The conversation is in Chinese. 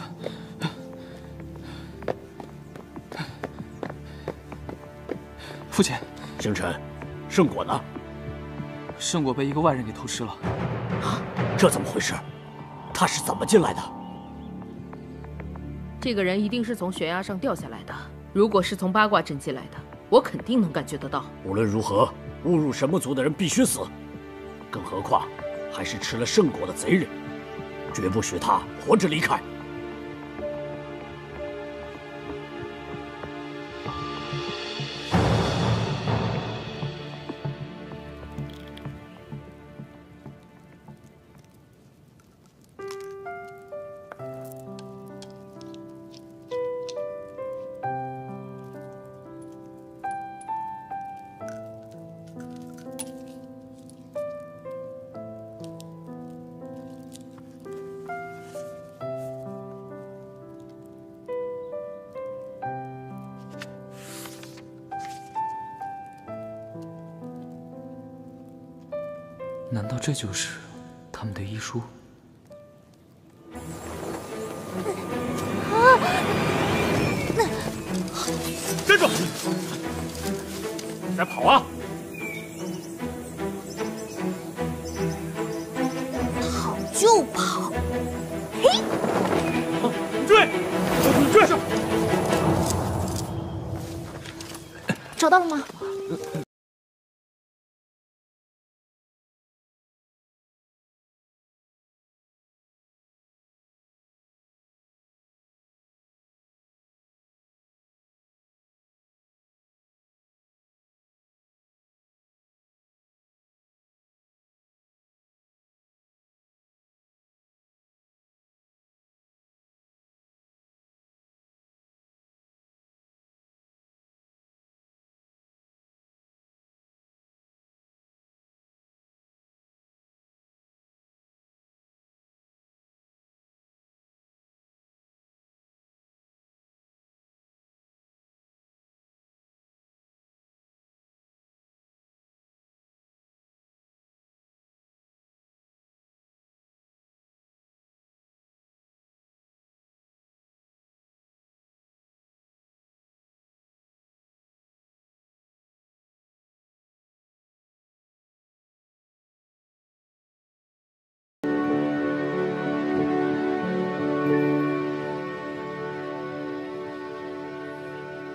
父亲， 星辰，圣果呢？ 圣果被一个外人给偷吃了。 啊，这怎么回事？他是怎么进来的？ 这个人一定是从悬崖上掉下来的。如果是从八卦阵进来的，我肯定能感觉得到。 无论如何，误入神魔族的人必须死，更何况还是吃了圣果的贼人，绝不许他活着离开。 难道这就是他们的医书？ 站住！别跑啊！ 跑就跑！嘿！ 追！追！ 找到了吗？